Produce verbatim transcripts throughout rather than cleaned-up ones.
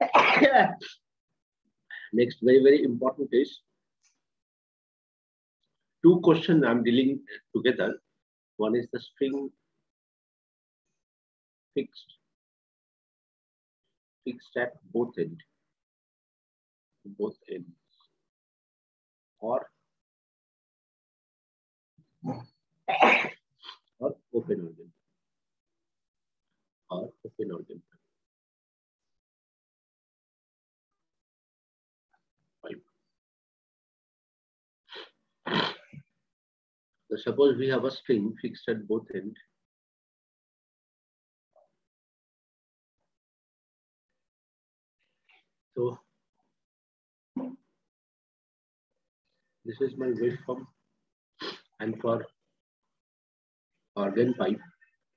Next, very, very important is two questions I'm dealing together. One is the string fixed, fixed at both ends, both ends, or or open organ, or open organ. So suppose we have a string fixed at both ends. So this is my waveform, and for organ pipe,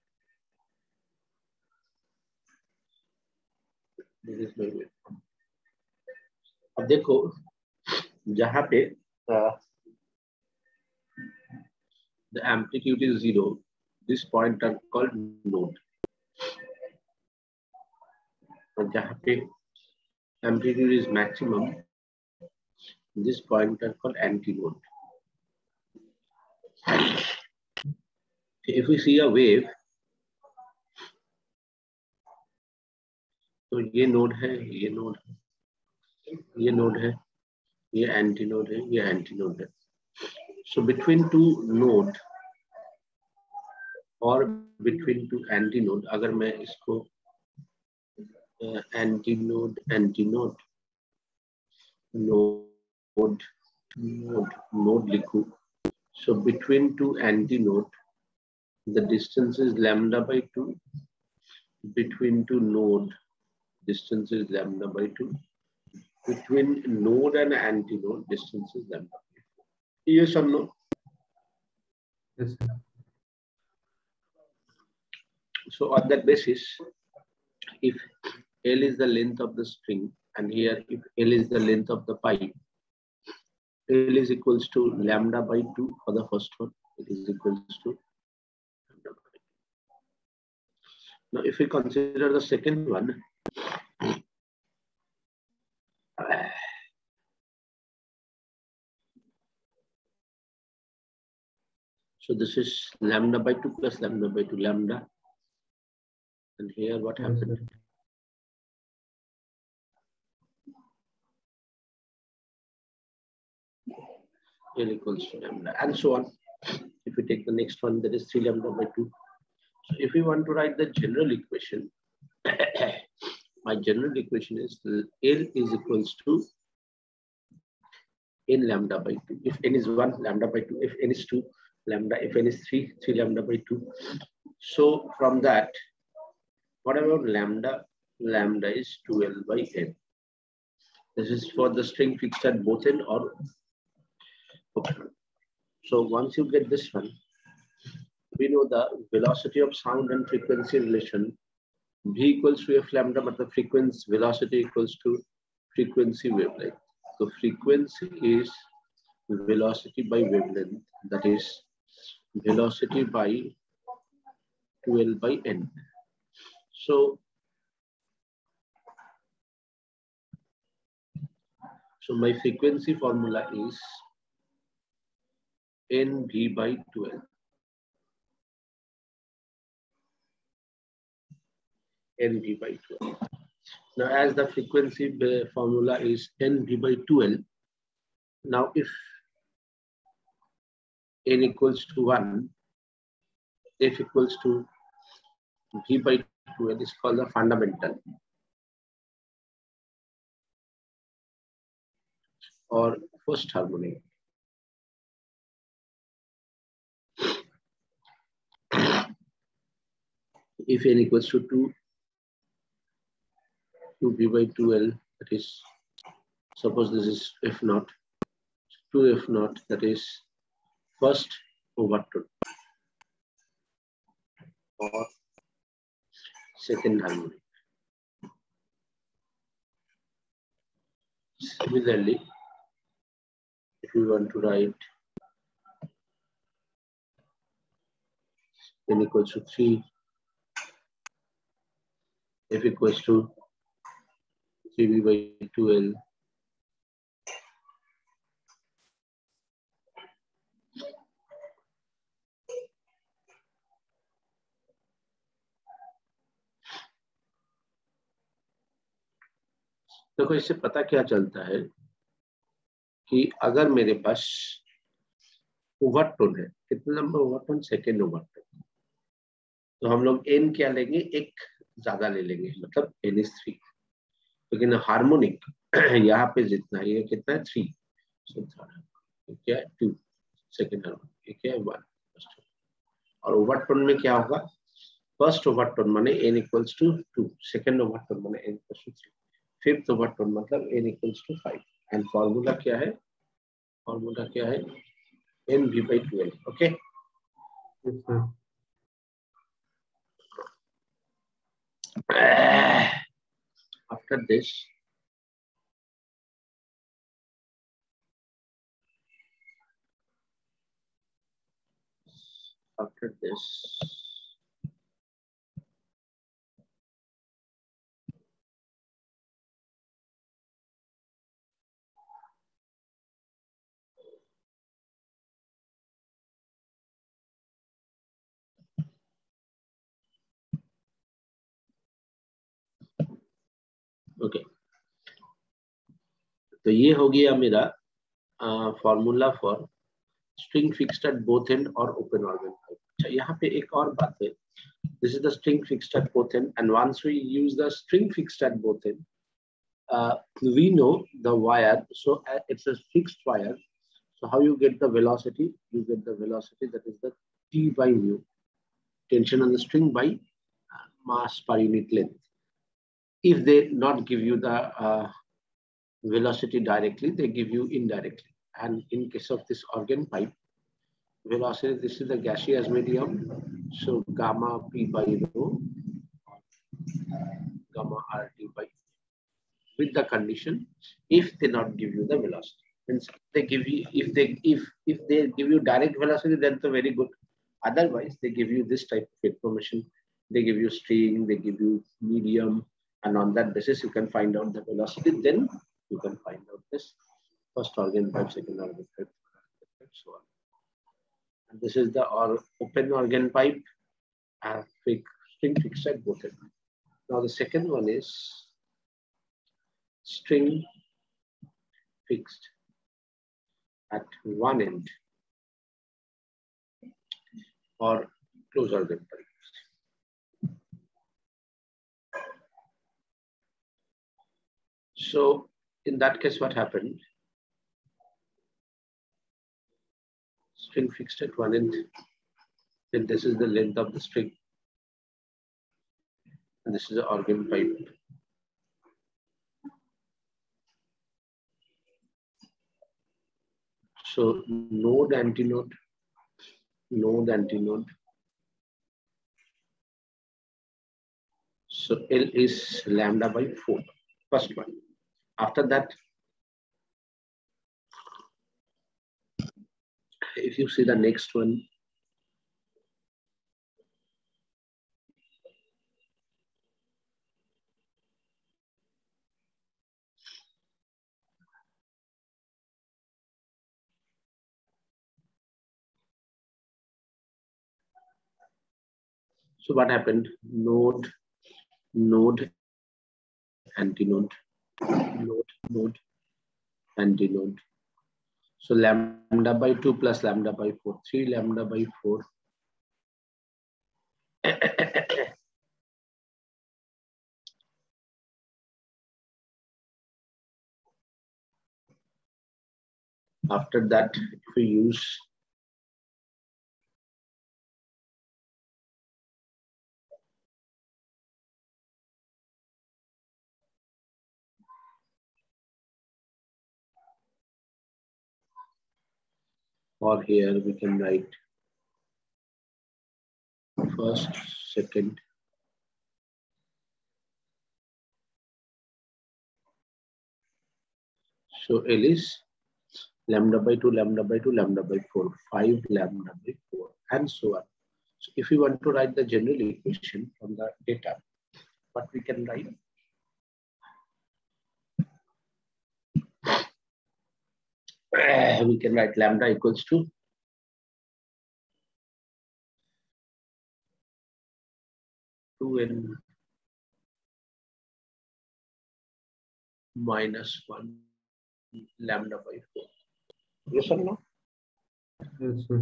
this is my waveform. अब देखो जहाँ पे the amplitude is zero, this point are called node. और जहाँ पे amplitude is maximum, this point are called antinode. If we see a wave, तो ये node है, ये नोड है, ये नोड है, ये एंटीनोड है, ये एंटीनोड है. So between two node or between two antinode, अगर मैं इसको antinode antinode node node node लिखूं, so between two antinode, the distance is lambda by two. Between two node, distance is lambda by two. Between node and antinode, distance is lambda by four. Yes or no? Yes, sir. So on that basis, if L is the length of the string, and here if L is the length of the pipe, L is equals to lambda by two for the first one. It is equals to lambda by two. Now, if we consider the second one, so this is lambda by two plus lambda by two lambda. And here what Yes, happened? sir. L equals to lambda, and so on. If we take the next one, that is three lambda by two. So if we want to write the general equation, my general equation is L is equals to n lambda by two. If n is one, lambda by two. If n is two, lambda. If n is three, three lambda by two. So from that, what about lambda? Lambda is two L by n. This is for the string fixed at both end or open. So once you get this one, we know the velocity of sound and frequency relation. V equals to f lambda, but the frequency velocity equals to frequency wavelength. So frequency is velocity by wavelength, that is velocity by two L by n. So, so my frequency formula is N V by two L. N V by two L. Now, as the frequency formula is N V by two L, now if n equals to one, f equals to V by two L is called the fundamental or first harmonic. If n equals to two, two V by two L, that is, suppose this is F naught, two F naught, that is first overtone or second harmonic. Similarly, if you want to write n equals to three, f equals to three b by two L. देखो इससे पता क्या चलता है कि अगर मेरे पास overtone है, कितने नंबर ओवरटोन? सेकेंड ओवरटोन, तो हम लोग एन क्या लेंगे? एक ज्यादा ले लेंगे, मतलब एन इज थ्री। लेकिन हार्मोनिक यहाँ पे जितना है, ये कितना है? थ्री। क्या है? टू सेकेंड हार्मोनिक, क्या है? वन। और ओवरटोन में क्या होगा? फर्स्ट ओवरटोन माने n equals to two, second overtone माने n equals to three, fifth overtone मतलब n equals to five. And formula क्या है? फॉर्मूला क्या है? N v by twelve. Okay, after this after this okay okay. तो ये हो गया मेरा formula for string fixed at both end और ओपन ऑर्गन पाइप। अच्छा, यहाँ पे एक और बात है, this is the string fixed at both end, and once we use the string fixed at both end, we know the wire, so uh, it's a fixed wire. So how you get the velocity? You get the velocity, that is the T by mu, tension on the string by uh, mass per unit length. If they not give you the uh, velocity directly, they give you indirectly. And in case of this organ pipe, velocity, this is the gaseous medium, so gamma P by rho, gamma R T by, with the condition if they not give you the velocity. Means they give you, if they if if they give you direct velocity, then it's very good. Otherwise, they give you this type of information. They give you string, they give you medium, and on that basis you can find out the velocity. Then you can find out this first organ pipe, second organ pipe, and so on. And this is the or open organ pipe, uh, string fixed at both ends. Now the second one is string fixed at one end or closed organ pipe. So in that case, what happened? String fixed at one end, then this is the length of the string, and this is the organ pipe. So node, antinode, node, antinode. So L is lambda by four, first one. After that, if you see the next one, so what happened? Node, node, antinode, node, node, antinode. So lambda by two plus lambda by four, three lambda by four. After that, if we use or here we can write first, second, so L is lambda by two, lambda by two, lambda by four, five lambda by four, and so on. So if we want to write the general equation from the data, what we can write? we can write lambda equals to two n minus one lambda by four. Yes or no? Yes, sir.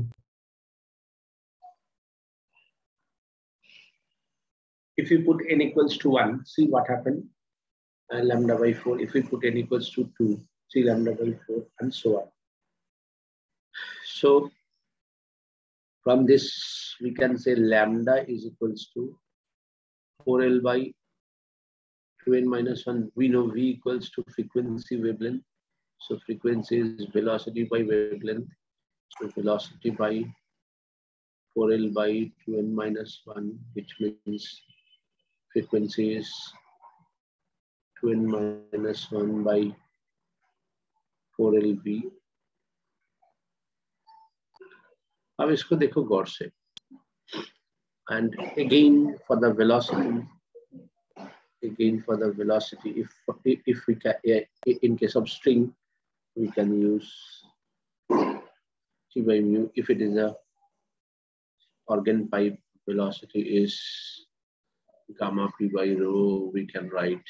If you put n equals to one, see what happened. Uh, lambda by four. If we put n equals to two, see lambda by four, and so on. So from this, we can say lambda is equals to four L by two n minus one. We know V equals to frequency wavelength. So frequency is velocity by wavelength. So velocity by four L by two n minus one, which means frequency is two n minus one by four L B. अब इसको देखो गौर से. And again for the velocity, again for the velocity, if if we can, in case of string, we can use T by mu. If it is a organ pipe, velocity is gamma p by rho. We can write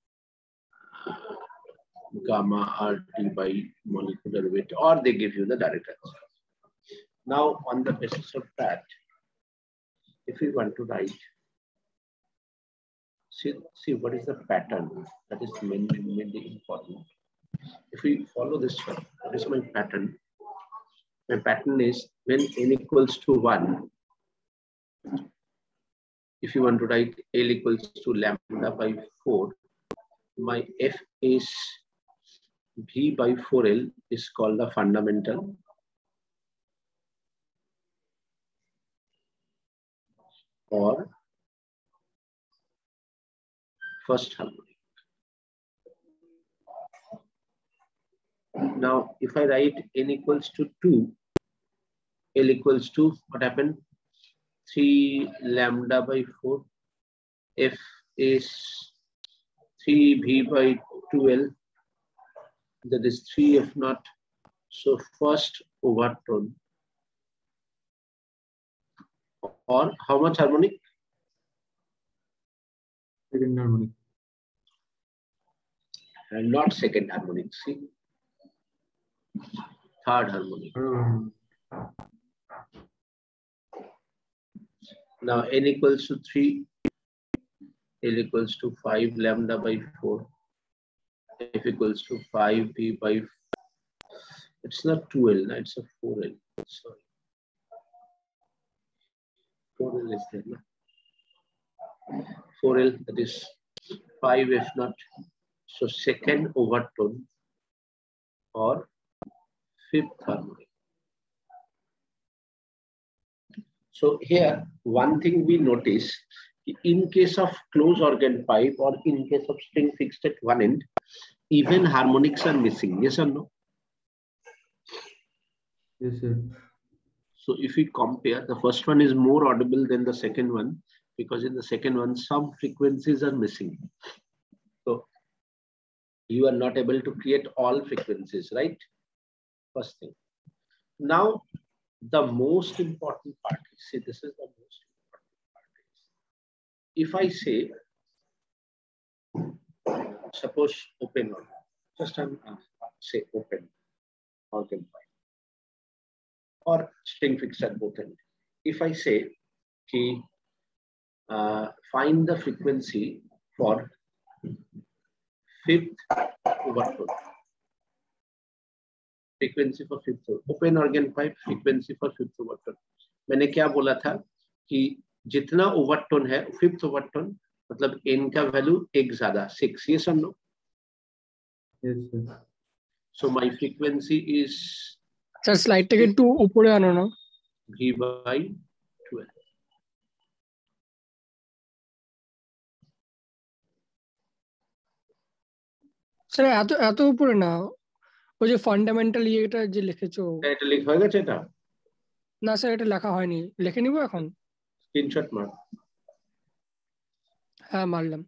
gamma rt by molecular weight, or they give you the direct answer. Now, on the basis of that, if we want to write, see, see what is the pattern that is mainly, mainly important. If we follow this one, what is my pattern? My pattern is when n equals to one, if you want to write L equals to lambda by four, my F is V by four L is called the fundamental. Or first harmonic. Now, if I write n equals to two, L equals to what happened? three lambda by four. F is three V by two L. That is three F naught. So first overtone. Or how much harmonic? Second harmonic. And not second harmonic. See, third harmonic. Um, Now n equals to three, L equals to five lambda by four, F equals to five V by, it's not two L, it's a four L. Sorry. four L is there. No? four L, that is five F naught. So second overtone or fifth harmonic. So here, one thing we notice, in case of closed organ pipe or in case of string fixed at one end, even harmonics are missing. Yes or no? yes, sir. So if we compare, the first one is more audible than the second one, because in the second one, some frequencies are missing. So you are not able to create all frequencies, right? First thing. Now, the most important part, see, this is the most important part. If I say, suppose open organ, just um, uh, say open organ pipe or string fixed at both ends. If I say, okay, uh, find the frequency for fifth overtone. Frequency for fifth open organ pipe, frequency for fifth overtone. मैंने क्या बोला था कि जितना overtone है fifth overtone मतलब n का value एक ज्यादा सिक्स. ये सब no. Yes, sir. So my frequency is sir slide take একটু উপরে আনো না. V by twelve. স্যার এত এত উপরে না, ওই যে ফান্ডামেন্টাল ইয়েটা যে লিখেছো এটা লেখা হয়ে গেছে এটা? না স্যার এটা লেখা হয়নি, লিখে নিব এখন. স্ক্রিনশট মার. হ্যাঁ মারলাম.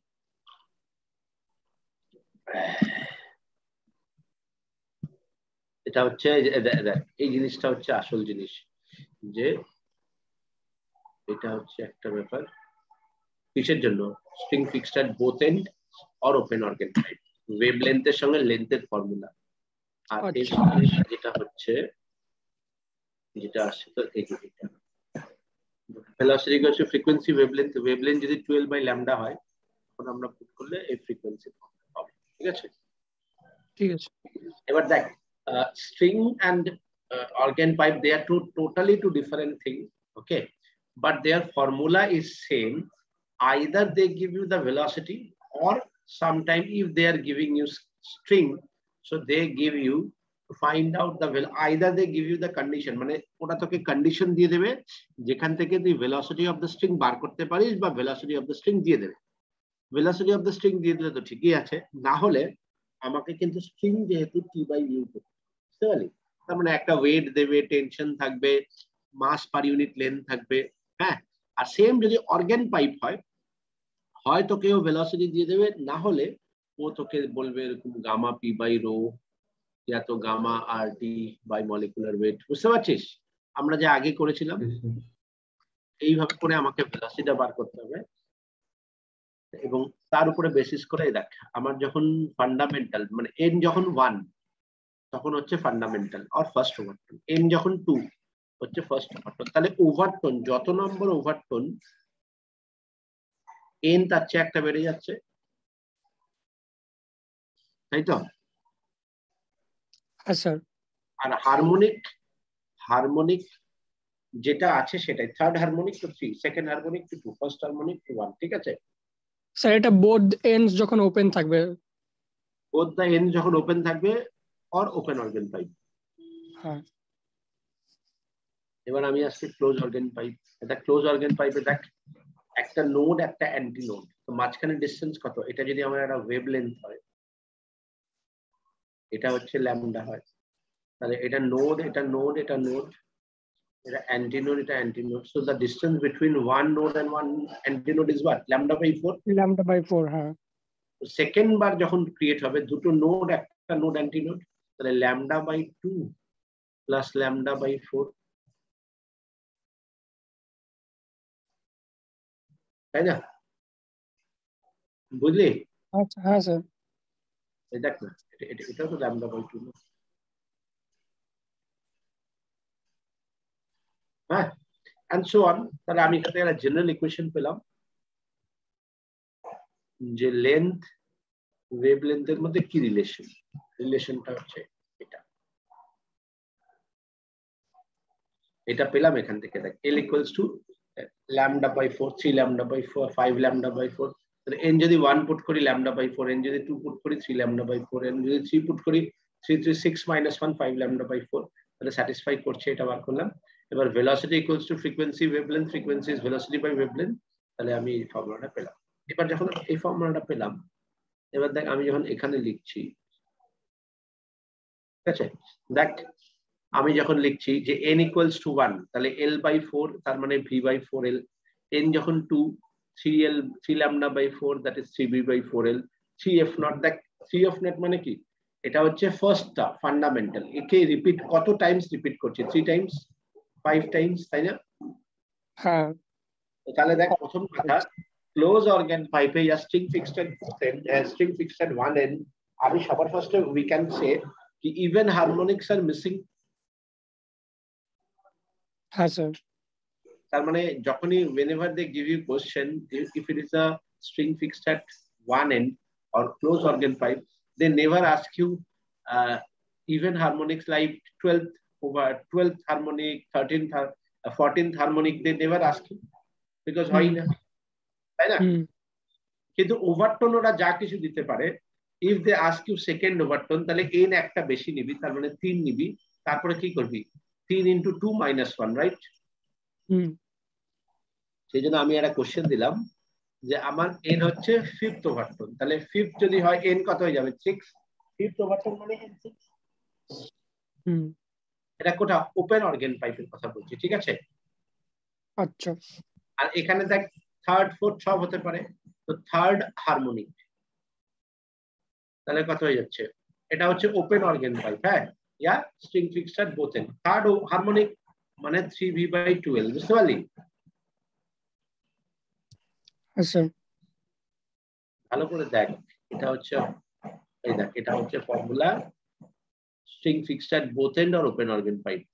এটা হচ্ছে এই জিনিসটা হচ্ছে আসল জিনিস, যে এটা হচ্ছে একটা ব্যাপার কিসের জন্য, string fixed at both end or open organ pipe, ওয়েভলেন্থের সঙ্গে লেন্থের ফর্মুলা। আর এর সঙ্গে যেটা হচ্ছে যেটা আসছে তো এই যে এটা velocity equals to frequency wavelength, wavelength যদি twelve by lambda হয় তখন আমরা পুট করলে এই ফ্রিকোয়েন্সি পাবো। ঠিক আছে ঠিক আছে। এবার দেখ string end organ pipe, they are two totally two different things, okay, but their formula is same. Either they give you the velocity, or sometime if they are giving you string, so they give you to find out the well, either they give you the condition, মানে ওটা তোকে condition দিয়ে দেবে যেখান থেকে তুই velocity of the string বার করতে পারিস, বা velocity of the string দিয়ে দেবে। velocity of the string দিয়ে দিলে তো ঠিকই আছে, না হলে আমাকে কিন্তু string যেহেতু t by u করতে বুঝতে পারলি, তার মানে একটা ওয়েট দেবে, টেনশন থাকবে, মাস পার ইউনিট লেন্থ থাকবে, হ্যাঁ। আর সেম যদি অর্গান পাইপ হয়, হয় তোকে ও ভেলোসিটি দিয়ে দেবে, না হলে ও তোকে বলবে এরকম gamma P by rho, yeah তো gamma R T by molecular weight. বুঝতে পারছিস আমরা যে আগে করেছিলাম এইভাবে করে আমাকে ভেলোসিটিটা বার করতে হবে, এবং তার উপরে বেসিস করে দেখ আমার যখন ফান্ডামেন্টাল মানে এন যখন ওয়ান তখন হচ্ছে ফান্ডামেন্টাল আর ফার্স্ট ওভারটোন, এন যখন টু হচ্ছে ফার্স্ট ওভারটোন, তাহলে ওভারটোন যত নম্বর ওভারটোন এন তার চেয়ে একটা বেড়ে যাচ্ছে, তাই তো? হ্যাঁ স্যার। আর হারমোনিক হারমোনিক যেটা আছে সেটাই third harmonic to three, second harmonic to two, first harmonic to one. ঠিক আছে স্যার, এটা বোথ এন্ডস যখন ওপেন থাকবে, বোথ দ্য এন্ড যখন ওপেন থাকবে অর ওপেন অর্গান পাইপ। হ্যাঁ। এবার আমি আসছি ক্লোজ অর্গান পাইপ। এটা ক্লোজ অর্গান পাইপে দেখ একটা নোড একটা অ্যান্টি নোড, তো মাঝখানে ডিসটেন্স কত? এটা যদি আমার একটা ওয়েভ লেন্থ হয়, এটা হচ্ছে ল্যামডা হয়, তাহলে এটা নোড এটা নোড এটা নোড, এটা অ্যান্টি নোড এটা antinode, so the distance between one node and one antinode is what? Lambda by four. Lambda by four, হ্যাঁ। সেকেন্ড বার যখন ক্রিয়েট হবে দুটো নোড একটা নোড অ্যান্টি নোড, তাহলে lambda by two plus lambda by four, তাই না? বুঝলি? আচ্ছা, হ্যাঁ স্যার। দেখ না এটা এটা তো ল্যামডা বাই টু না, হ্যাঁ, এন্ড সো অন। তাহলে আমি এখানে একটা জেনারেল ইকুয়েশন পেলাম যে লেন্থ ওয়েভ লেন্থের মধ্যে কি রিলেশন, রিলেশনটা হচ্ছে এটা এটা পেলাম এখান থেকে। দেখ L equals to lambda by four, three lambda by four, five lambda by four, তাহলে n যদি one পুট করি lambda by four, n যদি two পুট করি three lambda by four, n যদি three পুট করি three three six minus one, five lambda by four, তাহলে satisfy করছে, এটা বার করলাম। এবার velocity equals to frequency wavelength, frequency is velocity by wavelength, তাহলে আমি এই ফর্মুলাটা পেলাম। এবার যখন এই ফর্মুলাটা পেলাম, এবার দেখ আমি যখন এখানে লিখছি, ঠিক আছে, দেখ আমি যখন লিখছি যে n equals to one, তাহলে L by four তার মানে V by four L, n যখন two, three L three lambda by four, that is three V by four L, three F naught। দেখ three F naught মানে কি? এটা হচ্ছে ফার্স্টটা ফান্ডামেন্টাল, একে রিপিট কত টাইমস রিপিট করছি? three টাইমস, five টাইমস, তাই না? হ্যাঁ। তাহলে দেখ প্রথম কথা ক্লোজ অর্গান পাইপে যা string fixed at string fixed at one end, আমি সবার ফার্স্টে উই ক্যান সে কি ইভেন হারমোনিক্স আর মিসিং। হ্যাঁ স্যার। তার মানে যখনই whenever they give you question, if it is a string fixed at one end or closed organ pipe, they never ask you uh, even harmonics like twelfth over twelfth harmonic, thirteenth uh, fourteenth harmonic, they never ask you because হয় না, তাই না? কিন্তু ওভারটোন ওরা যা কিছু দিতে পারে, if they ask you second ওভারটোন, তাহলে n একটা বেশি নিবি, তার মানে তিন নিবি, তারপরে কি করবি? তিন into two minus one, right? হুম। সেই জন্য আমি একটা কোশ্চেন দিলাম যে আমার এন হচ্ছে ফিফথ ওভারটোন, তাহলে ফিফথ যদি হয় এন কত হয়ে যাবে? সিক্স। ফিফথ ওভারটোন মানে এন সিক্স। হুম। এটা কোটা ওপেন অর্গান পাইপের কথা বলছি, ঠিক আছে? আচ্ছা। আর এখানে দেখ থার্ড ফোর্থ সব হতে পারে, তো থার্ড হারমোনিক, তাহলে কত হয়ে যাচ্ছে? এটা হচ্ছে ওপেন অর্গান পাইপ, হ্যাঁ, या string fixed at both end. Third harmonic মানে থ্রি ভি বাই টুয়েলভ, বুঝতে পারলি? আচ্ছা ভালো করে দেখ, এটা হচ্ছে এই দেখ এটা হচ্ছে formula string fixed at both end or open organ pipe.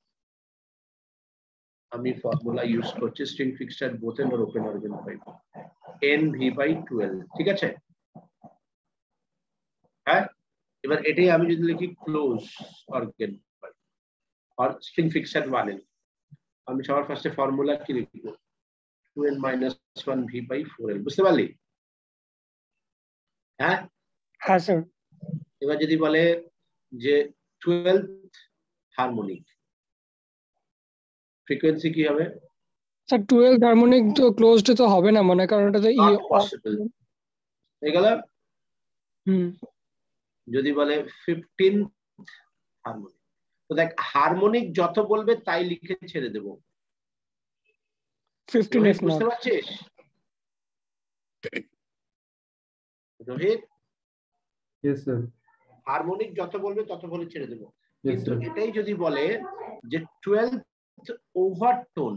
আমি ফর্মুলা ইউজ করছি string fixed at both end or open organ pipe n v by twelve, ঠিক আছে? হ্যাঁ, এবার এটাই আমি যদি লিখি ক্লোজ অর্গান পাইপ আর string fixed at one end, আমি সবার ফার্স্টে ফর্মুলা কি লিখব? Two n minus one v by four L, বুঝতে পারলি? হ্যাঁ হ্যাঁ স্যার। এবার যদি বলে যে টুয়েলভ হারমোনিক ফ্রিকোয়েন্সি কি হবে? স্যার টুয়েলভ হারমোনিক তো ক্লোজড তো হবে না মনে, কারণ এটা তো ই পসিবল হয়ে গেল। হুম যদি বলে ফিফটিন হারমোনিক, তো দেখ হারমোনিক যত বলবে তাই লিখে ছেড়ে দেবো। ফিফটিন এফ বুঝতে নট। পারছিস রোহিত? Yes, sir. হারমোনিক যত বলবে তত বলে ছেড়ে দেবো। Yes, কিন্তু sir. এটাই যদি বলে যে টুয়েলভ ওভারটোন,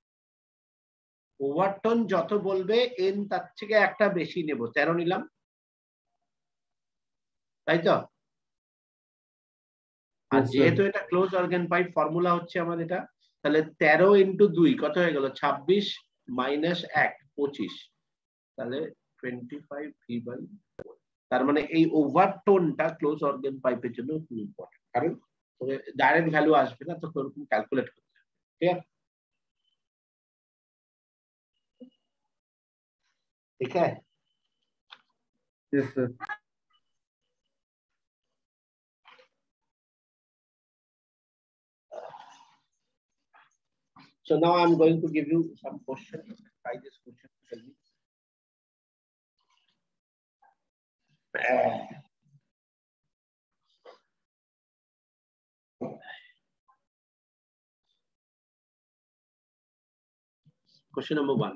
ওভারটোন যত বলবে এন তার থেকে একটা বেশি নেব, তেরো নিলাম, তাই তো? আর Yes, sir. যেহেতু এটা ক্লোজ অর্গান পাইপ ফর্মুলা হচ্ছে আমার এটা, তাহলে তেরো ইন্টু দুই কত হয়ে গেল? ছাব্বিশ মাইনাস এক পঁচিশ, তাহলে টোয়েন্টি ফাইভ ভি বাই। তার মানে এই ওভারটোনটা ক্লোজ অর্গান পাইপের জন্য খুব ইম্পর্টেন্ট, কারণ ডাইরেক্ট ভ্যালু আসবে না, তো ওরকম ক্যালকুলেট করতে হবে। ঠিক আছে, ঠিক আছে? Yes, sir. So now I'm going to give you some questions. Try this question. Tell me. Question number one.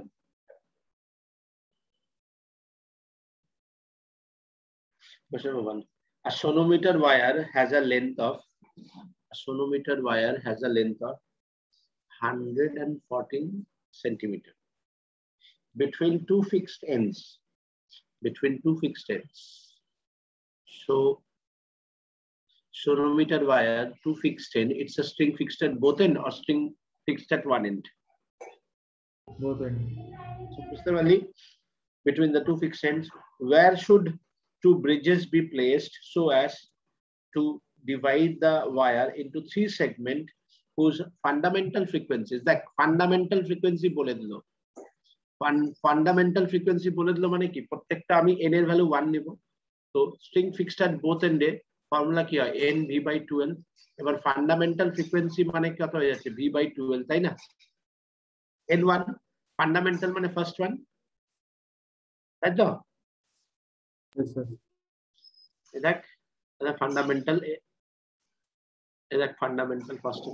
Question number one. A sonometer wire has a length of a sonometer wire has a length of one hundred fourteen centimeter between two fixed ends. Between two fixed ends. So sonometer wire, two fixed end. It's a string fixed at both end or string fixed at one end. Both end. So Mister between the two fixed ends, where should two bridges be placed so as to divide the wire into three segments whose fundamental frequencies, like fundamental frequency bole dilo. Fundamental frequency bole dilo mane ki prottekta ami n er value one nebo. So string fixed at both end e formula ki hoy n v by twelve. এবার fundamental frequency মানে কত হয়ে যাচ্ছে? v by twelve, তাই না? n one fundamental মানে first one, তাই তো? Yes, sir. দেখ এটা ফান্ডামেন্টাল, এটা ফান্ডামেন্টাল ফার্স্ট।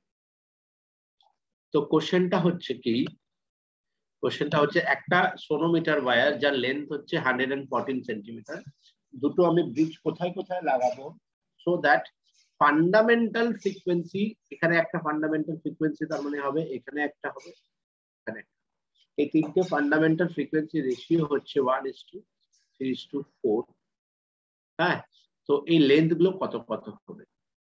তো কোশ্চেনটা হচ্ছে কি, কোশ্চেনটা হচ্ছে একটা সোনোমিটার ওয়্যার যার লেন্থ হচ্ছে one hundred fourteen সেন্টিমিটার, দুটো আমি ব্রিজ কোথায় কোথায় লাগাবো সো দ্যাট ফান্ডামেন্টাল ফ্রিকোয়েন্সি, এখানে একটা ফান্ডামেন্টাল ফ্রিকোয়েন্সি তার মানে হবে এখানে একটা হবে এখানে একটা, এই তিনটে ফান্ডামেন্টাল ফ্রিকোয়েন্সি রেশিও হচ্ছে one is to three is to four। হ্যাঁ, তো এই লেন্থ গুলো কত কত হবে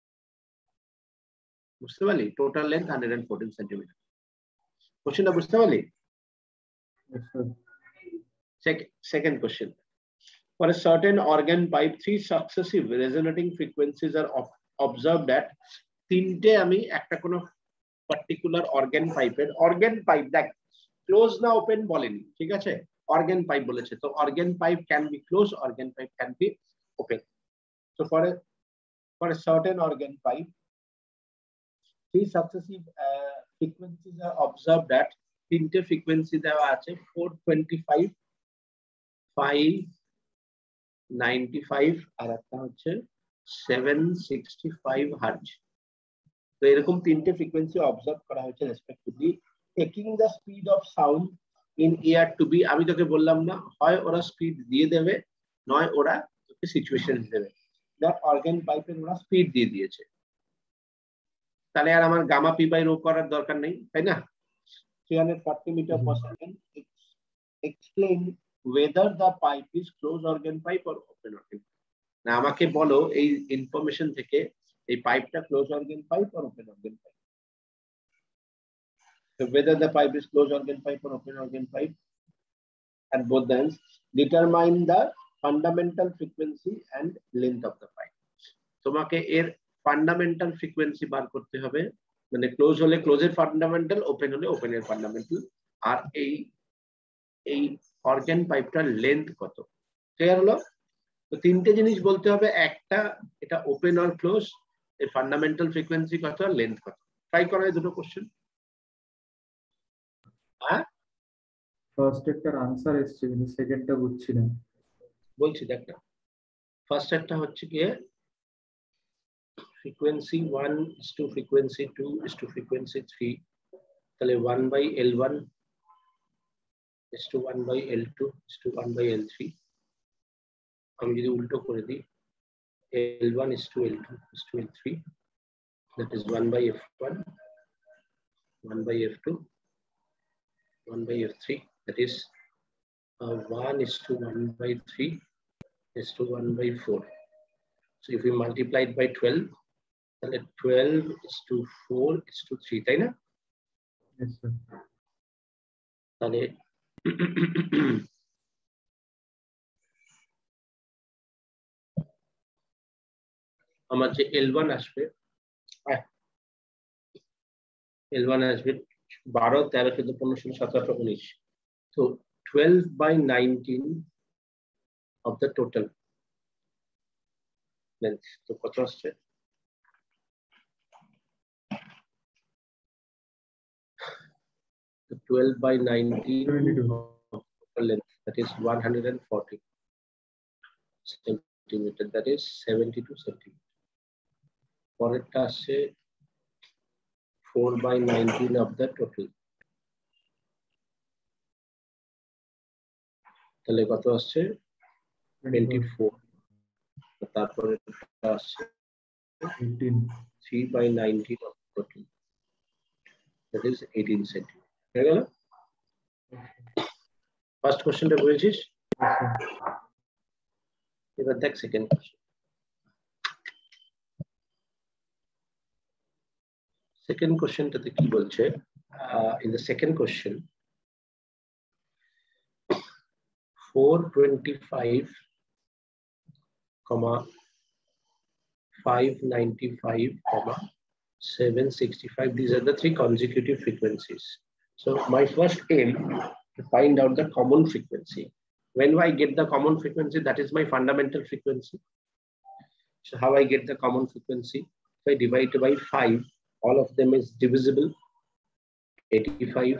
বুঝতে পারলি? Total length one hundred fourteen centimetre. কোশ্চেনটা বুঝতে পারলি? Yes, sir. Second, second question. For a certain organ pipe, three successive resonating frequencies are observed at তিনটে আমি একটা কোনো পার্টিকুলার অর্গান পাইপের, অর্গান পাইপ দেখ ক্লোজ না ওপেন বলেনি, ঠিক আছে? অর্গান পাইপ বলেছে, তো organ pipe can be close, organ pipe can be open. So for a for a certain organ pipe, three successive uh, frequencies are observed at তিনটে frequency দেওয়া আছে four twenty-five, five ninety-five আর একটা হচ্ছে seven sixty-five hertz. তো এরকম তিনটে frequency observe করা হয়েছে respectively, taking the speed of sound in air to be, আমি তোকে বললাম না হয় ওরা স্পিড দিয়ে দেবে নয় ওরা তোকে সিচুয়েশন দেবে, দ্যাট অর্গান পাইপের ওরা স্পিড দিয়ে দিয়েছে। তাহলে আর আমার গামা পি বাই রো করার দরকার নেই, তাই না? three hundred forty meter per second. Explain whether the pipe is closed organ pipe or open organ. না আমাকে বলো এই ইনফরমেশন থেকে এই পাইপটা close organ pipe or open organ pipe. So whether the pipe is closed organ pipe or open organ pipe at both ends, determine the fundamental frequency and length of the pipe. তোমাকে এর fundamental frequency বার করতে হবে, মানে close হলে ক্লোজের fundamental, open হলে ওপেনের fundamental, আর এই এই অর্গান পাইপটার লেন্থ কত। ক্লিয়ার হলো? তো তিনটে জিনিস বলতে হবে, একটা এটা ওপেন অর ক্লোজ, এর ফান্ডামেন্টাল ফ্রিকোয়েন্সি কত আর লেন্থ কত। ট্রাই করা হয় দুটো কোশ্চেন। হ্যাঁ ফার্স্ট একটার আনসার এসছে কিন্তু সেকেন্ডটা বুঝছি না। বলছি একটা, ফার্স্ট একটা হচ্ছে গিয়ে frequency one is to frequency two is to frequency three, তাহলে one by L one is to one by L two is to one by L three। আমি যদি উল্টো করে দিই, L one is to L two is to L three, that is one by F one, one by F two, one by F three, that is uh, one is to one by three is to one by four. So if we multiply it by twelve, তাহলে twelve is to four is to three, তাই না? Yes, sir. তাহলে আমার যে L one আসবে, L one আসবে বারো, তেরো, চোদ্দ, পনেরো, ষোলো, সতেরো, আঠারো, উনিশ। তো twelve by nineteen of the total length, তো কত আসছে? twelve by nineteen of total length, that is one hundred forty centimeter, that is seventy-two centimeter. পরেরটা আসছে four by nineteen of the total, তাহলে কত আসছে? twenty-four। তারপরে আসছে three by nineteen of the total, that is eighteen centimeter। হয়ে গেল? First কোশ্চেনটা বুঝেছিস? এবার দেখ সেকেন্ড কোশ্চেন। সেকেন্ড কোশ্চেনটাতে কি বলছে? In the second question, four twenty-five, five ninety-five, seven sixty-five, these are the three consecutive frequencies. So my first aim to find out the common frequency. When I get the common frequency, that is my fundamental frequency. So how I get the common frequency? If I divide by five, all of them is divisible. eighty-five,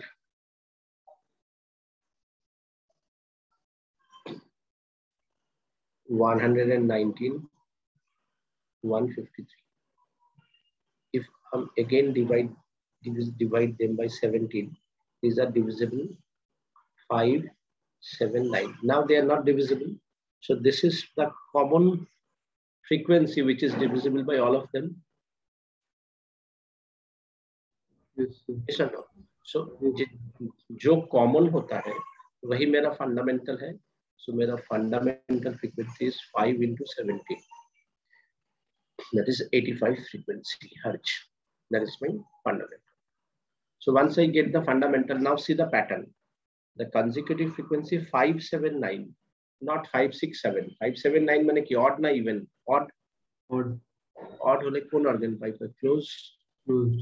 one hundred nineteen, one fifty-three. If I um, again divide divide them by seventeen, these are divisible. five, seven, nine. Now they are not divisible. So this is the common frequency which is divisible by all of them. Yes, sir. Yes or no? So जो common होता है वही मेरा fundamental है. So मेरा fundamental frequency is five into seventeen. That is eighty-five frequency hertz. That is my fundamental. So once I get the fundamental, now see the pattern. The consecutive frequency five seven nine, not five six seven. five seven nine মানে কি odd না even? Odd. Odd. Odd হলে কোন organ pipe? Closed. Closed.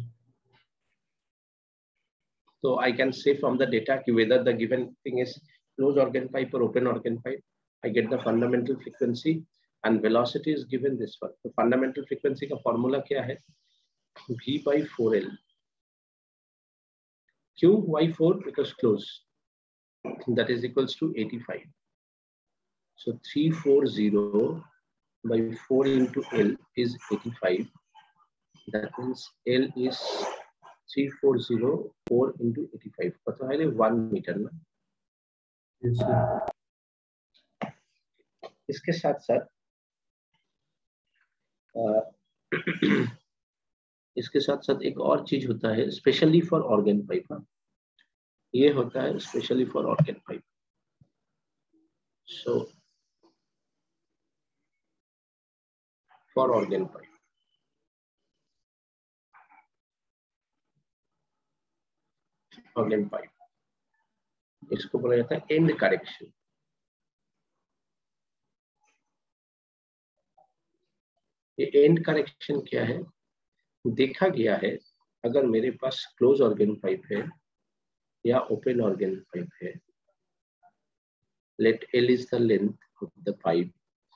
So I can say from the data whether the given thing is closed organ pipe or open organ pipe. I get the fundamental frequency and velocity is given this one. The fundamental frequency का formula क्या है? V by four L. Q why four? Because close. That is equals to eighty-five. So three forty by four into L is eighty-five. That means L is three forty, four into eighty-five. What's the one meter? Na? Yes, sir. इसके साथ साथ इसके साथ साथ एक और चीज होता है स्पेशली फॉर ऑर्गन पाइप। ये होता है specially for organ pipe. So for organ pipe organ pipe इसको बोला जाता है एंड करेक्शन। ये एंड करेक्शन क्या है? देखा गया है अगर मेरे पास क्लोज ऑर्गन पाइप है या ओपन ऑर्गन पाइप है, let L is the length of the pipe,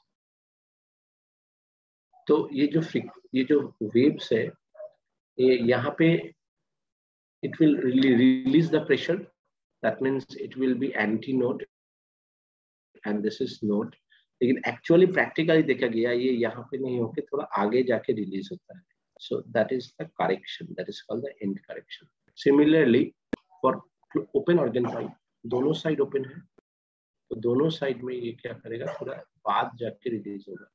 तो ये जो ये जो वेव्स है ये यहाँ पे it will really release the pressure, that means it will be anti node and this is node, लेकिन एक्चुअली प्रैक्टिकली देखा गया ये यहाँ पे नहीं होके थोड़ा आगे जाके रिलीज होता है। So that is the correction, that is called the end correction. Similarly for open organ pipe, दोनों साइड ओपन है तो दोनों साइड में ये क्या करेगा, थोड़ा बाद जाके रिलीज होगा।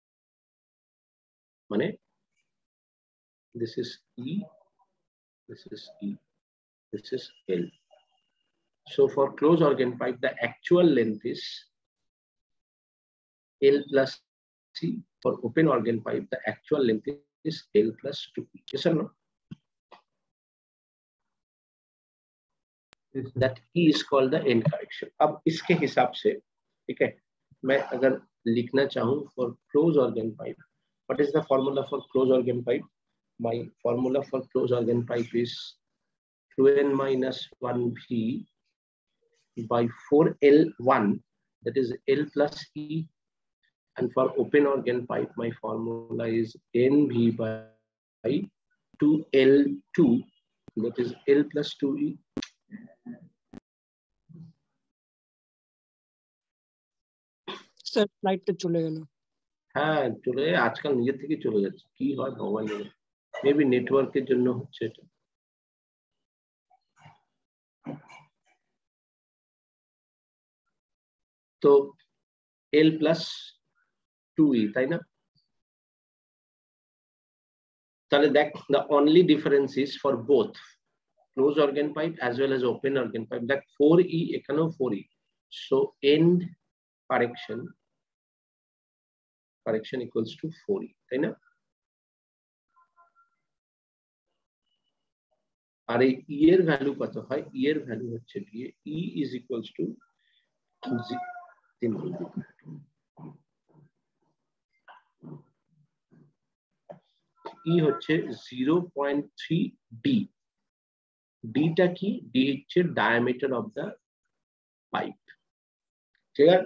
माने this is E, this is E, this is L. So for closed organ pipe the actual length is L plus C. For open organ pipe the actual length is L plus two. Yes or no? Yes, That E is called the end correction. अब इसके हिसाब से ठीक है, मैं अगर लिखना चाहूँ for closed organ pipe, what is the formula for closed organ pipe? My formula for closed organ pipe is two n minus one V by four L one, that is L plus E. And for open organ pipe, my formula is N V by two L two, that is L plus two E. Sir ফ্লাইটটা চলে গেল। হ্যাঁ চলে আজকাল নিজে থেকে চলে যাচ্ছে, কি হয় ভগবান জানে, মেবি নেটওয়ার্কের জন্য হচ্ছে এটা। তো L plus two E তাই না? তাহলে দেখ the only difference is for both closed organ pipe as well as open organ pipe, that four E এখানেও four E, so end correction correction equals to four E তাই না? আর এই E এর value কত হয়? E এর value হচ্ছে গিয়ে E is equals to E হচ্ছে zero point three D. D টা কি? D হচ্ছে diameter of the pipe. Clear?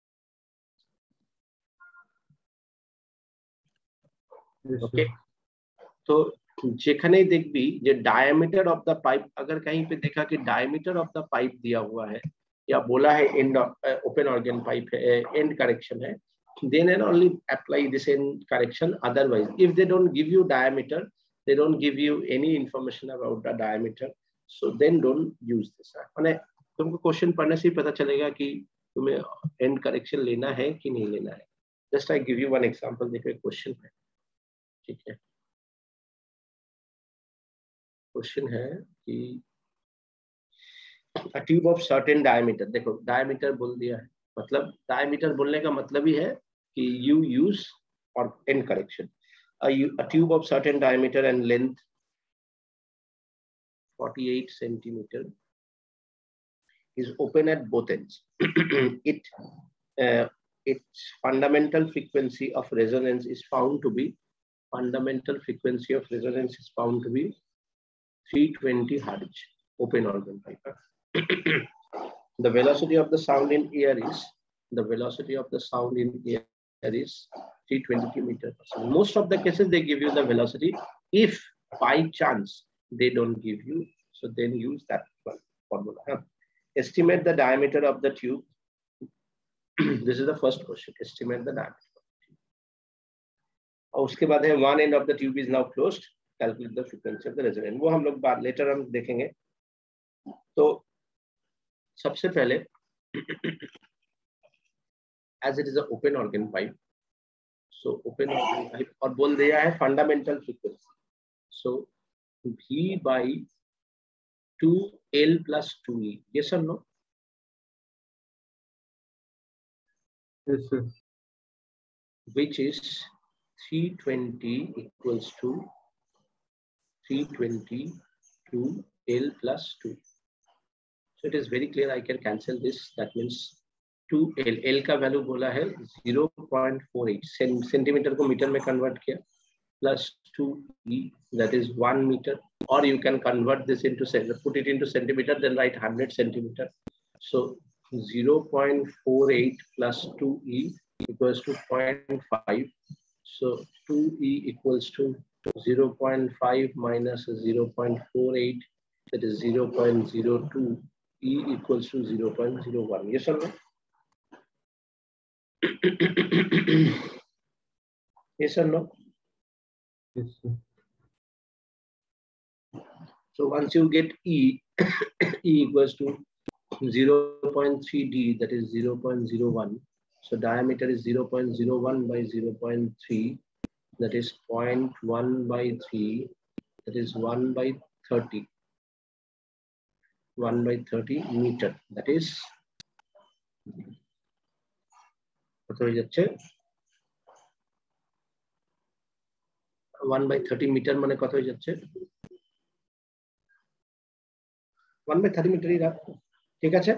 Okay, तो যেখানেই দেখবি যে डायमीटर ऑफ द पाइप, अगर कहीं पे देखा कि डायमीटर ऑफ द पाइप दिया हुआ है या बोला है एंड ओपन ऑर्गन पाइप है, एंड करेक्शन है, then and only apply this end correction. Otherwise if they don't give you diameter, they don't give you any information about the diameter, so then don't use this. माने तुमको question पढ़ने से ही पता चलेगा कि तुम्हें and correction लेना है कि नहीं लेना है। Just I give you one example. देखो क्वेश्चन है, ठीक है, क्वेश्चन है कि a tube of certain diameter, देखो diameter बोल दिया है, मतलब diameter बोलने का मतलब ही है कि you use or end correction. A, a tube of certain diameter and length forty-eight centimeter is open at both ends. it uh, its fundamental frequency of resonance is found to be fundamental frequency of resonance is found to be three hundred twenty hertz. Open organ pipe. The velocity of the sound in air is the velocity of the sound in air is three hundred twenty meters per second. Most of the cases they give you the velocity. If by chance they don't give you, so then use that formula. Huh? Estimate the diameter of the tube. This is the first question. Estimate the diameter of the tube. और उसके बाद है one end of the tube is now closed. Calculate the frequency of the resonance. वो हम लोग बाद later हम देखेंगे। तो सबसे पहले as it is an open organ pipe, so open organ pipe और बोल दिया है fundamental frequency. So V by two L plus two E. Yes or no? Yes, sir. Which is three twenty equals to three twenty to L plus two. So it is very clear. I can cancel this. That means two L. L का value बोला है zero point four eight. Centimeter को meter में convert किया. Plus two E, that is one meter. Or you can convert this into, put it into centimeter, then write one hundred centimeter. So zero point four eight plus two E equals to zero point five. So two E equals to zero point five minus zero point four eight, that is zero point zero two. E equals to zero point zero one. Yes or no? Yes or no? Yes, sir. So once you get E, E equals to zero point three D, that is zero point zero one. So diameter is zero point zero one by zero point three, that is zero point one by three, that is one by thirty. one by thirty meter. That is one by thirty meter মানে কত হয়ে যাচ্ছে? one by thirty meter ही রাখো, ঠিক আছে?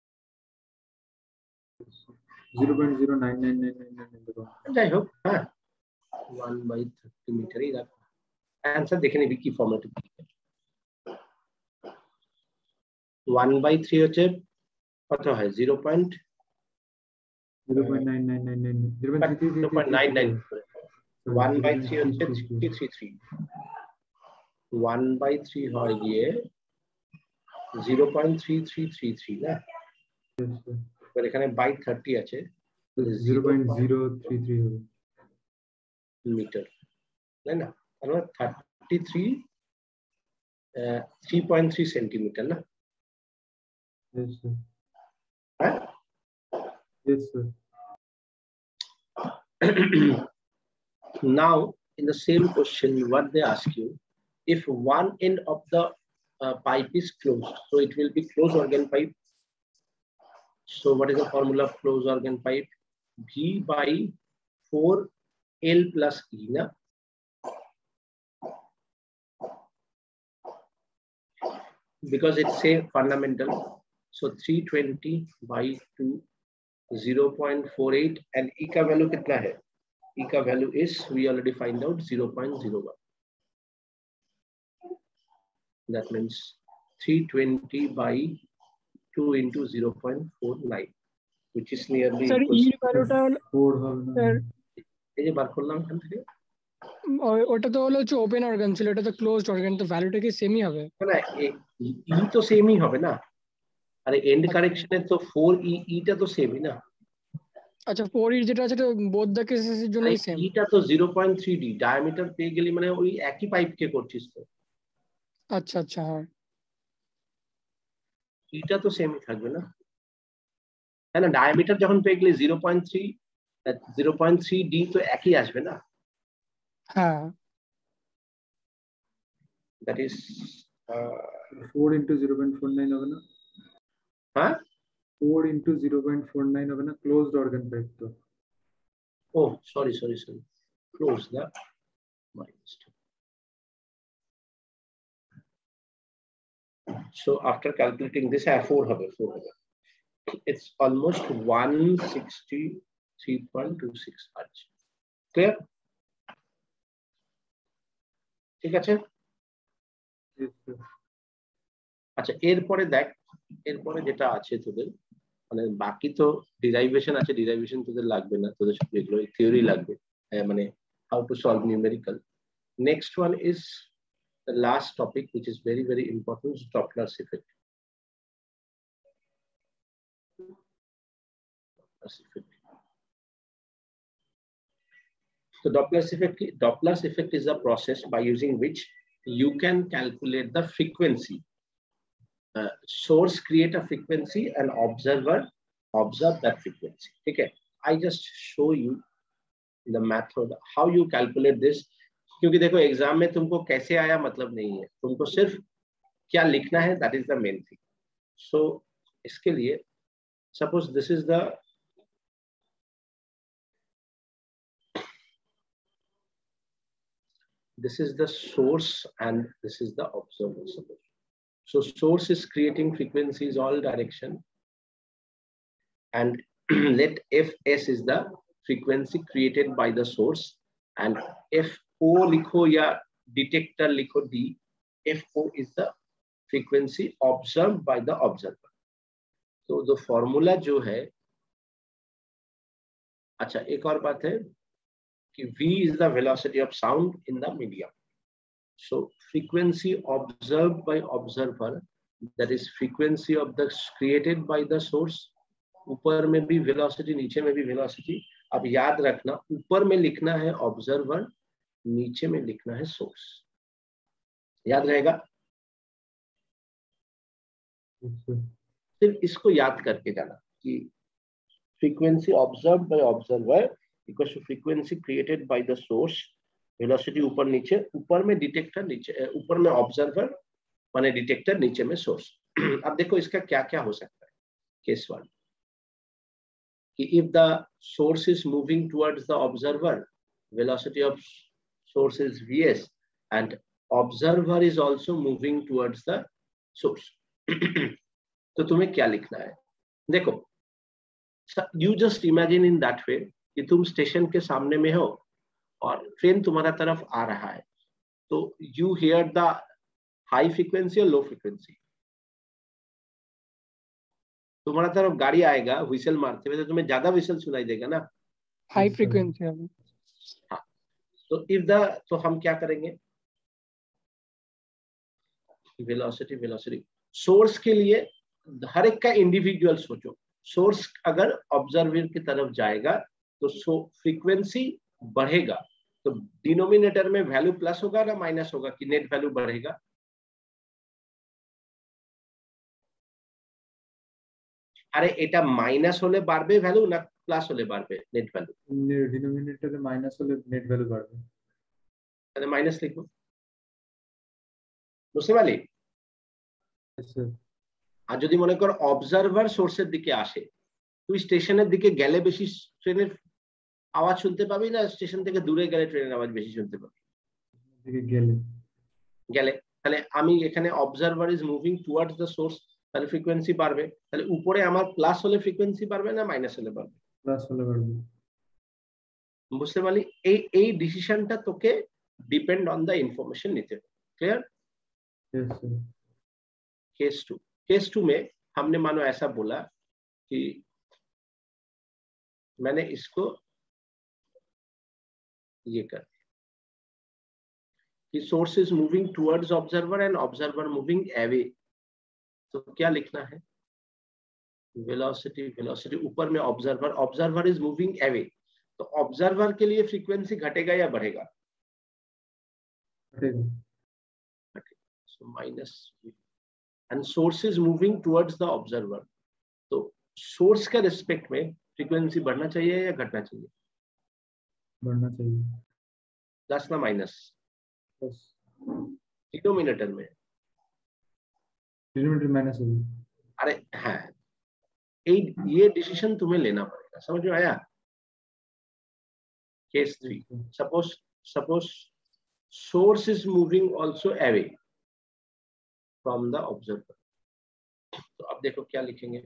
zero point zero nine nine nine nine nine যাই হোক, হ্যাঁ, one by thirty meter ही রাখো। आंसर দেখে নিবি কি ফর্মেটে। one by three হচ্ছে কত হয়? zero point nine nine nine nine zero point nine nine. one by three হচ্ছে three three three. one by three হয় গিয়ে zero point three three three three না? এবার এখানে by thirty আছে zero point zero three three হবে মিটার, তাই না? তাহলে thirty-three uh, three point three centimetre না? Yes, sir. Huh? Yes, sir. Now, in the same question, what they ask you, if one end of the uh, pipe is closed, so it will be closed organ pipe. So what is the formula of closed organ pipe? V by four L plus E, na? Because it's a fundamental. So three twenty by two, zero point four eight, and E ka value kitna hai? E ka value is, we already find out, zero point zero one. That means three twenty by two into zero point four nine, which is nearly Sir, equals E value টা four হবে sir এই যে বার করলাম এখান থেকে, ওটা তো হলো হচ্ছে ওপেন অর্গান ছিল, এটা তো ক্লোজড অর্গান, তো ভ্যালুটা কি সেমই হবে? না ই তো সেমই হবে না, আরে এন্ড কারেকশনে তো four e e টা তো সেমই না। আচ্ছা, four e যেটা আছে তো বোথ দ্য কেসের জন্যই সেম। e টা তো zero point three d diameter পেয়ে গেলি, মানে ওই একই পাইপ কে করছিস তো। আচ্ছা আচ্ছা, হ্যাঁ, e টা তো সেমই থাকবে না, তাই না? ডায়ামিটার যখন পেয়ে গেলি zero point three zero point three d তো একই আসবে না। হ্যাঁ, that is uh, four into zero point four nine হবে না? হ্যাঁ, four into zero point four nine হবে না? ক্লোজড অর্গান পাইপ তো। oh sorry sorry sorry close the my mistake. So after calculating this I have four হবে, four হবে, it's almost one sixty-three point two six much. Clear? ঠিক আছে? আচ্ছা, এরপরে দেখ, এরপরে যেটা আছে তোদের, মানে বাকি তো ডিরাইভেশন আছে, ডিরাইভেশন তোদের লাগবে না, তোদের সব যেগুলো থিওরি লাগবে, মানে how to solve numerical. Next one is the last topic, which is very very important, is Doppler's effect. Doppler's effect. So Doppler's effect, Doppler's effect is a process by using which you can calculate the frequency. Uh, source create a frequency and observer observe that frequency. Okay, I just show you the method how you calculate this. क्योंकि देखो exam में तुमको कैसे आया मतलब नहीं है, तुमको सिर्फ क्या लिखना है, that is the main thing. So इसके लिए suppose this is the this is the source and this is the observer. So source is creating frequencies all direction, and let Fs is the frequency created by the source, and Fo likho ya detector likho D, Fo is the frequency observed by the observer. तो जो formula जो है, अच्छा एक और बात है कि V is the velocity of sound in the medium. So frequency observed by observer, that is frequency of the created by the source. ऊपर में भी velocity, नीचे में भी velocity. अब याद रखना, ऊपर में लिखना है observer, नीचे में लिखना है source. याद रहेगा? सिर्फ इसको याद करके जाना कि frequency observed by observer equals to frequency created by the source. Velocity ऊपर नीचे, ऊपर में डिटेक्टर, नीचे ऊपर में ऑब्जर्वर माने डिटेक्टर, नीचे में सोर्स। अब देखो इसका क्या क्या हो सकता है। केस वन कि if the source is moving towards the observer, velocity of source is vs and observer is also moving towards the source. तो तुम्हें क्या लिखना है, देखो you just imagine in that way कि तुम स्टेशन के सामने में हो और ट्रेन तुम्हारा तरफ आ रहा है, तो you hear the high frequency और लो फ्रीक्वेंसी। तुम्हारा तरफ गाड़ी आएगा व्हिसल मारते हुए, तो तुम्हें ज्यादा व्हिसल सुनाई देगा ना, हाई फ्रीक्वेंसी। हाँ, तो इफ द तो हम क्या करेंगे, वेलोसिटी वेलोसिटी सोर्स के लिए हर एक का इंडिविजुअल सोचो। सोर्स अगर ऑब्जर्वर की तरफ जाएगा तो फ्रीक्वेंसी बढ़ेगा, तो डिनोमिनेटर में वैल्यू प्लस होगा ना माइनस होगा कि नेट वैल्यू बढ़ेगा? अरे এটা মাইনাস হলে বাড়বে ভ্যালু না প্লাস হলে বাড়বে নেট ভ্যালু? ডিনোমিনেটরে মাইনাস হলে নেট ভ্যালু বাড়বে। তাহলে মাইনাস লিখো, বুঝতে পারলি? আর যদি মনে কর অবজারভার সোর্সের দিকে আসে, তুই স্টেশনের দিকে গেলে বেশি ট্রেনের আওয়াজ শুনতে পাবি না স্টেশন থেকে দূরে গেলে ট্রেনের আওয়াজ বেশি শুনতে পাবি? দিকে গেলে গেলে তাহলে আমি এখানে observer is moving towards the source, তাহলে ফ্রিকোয়েন্সি বাড়বে। তাহলে উপরে আমার প্লাস হলে ফ্রিকোয়েন্সি বাড়বে না মাইনাস হলে বাড়বে? প্লাস হলে বাড়বে। বুঝতে পারলি? এই এই ডিসিশনটা তোকে ডিপেন্ড অন দ্য ইনফরমেशन নিতে হবে। Clear? Yes sir. Case two, case two में हमने मानो ऐसा बोला कि मैंने इसको ये कर कि source is moving towards observer and observer moving away, तो क्या लिखना है, वेलोसिटी वेलोसिटी ऊपर में observer, observer is moving away, तो ऑब्जर्वर के लिए फ्रीक्वेंसी घटेगा या बढ़ेगा? घटेगा। So minus, and source is moving towards the observer, तो सोर्स के रिस्पेक्ट में फ्रीक्वेंसी बढ़ना चाहिए या घटना चाहिए? बढ़ना चाहिए। प्लस ना माइनस? प्लस। डिनोमिनेटर में डिनोमिनेटर माइनस होगी। अरे हाँ, ये डिसीजन तुम्हें लेना पड़ेगा, समझ में आया? Case three, suppose suppose source is moving also away from the observer, तो अब देखो क्या लिखेंगे,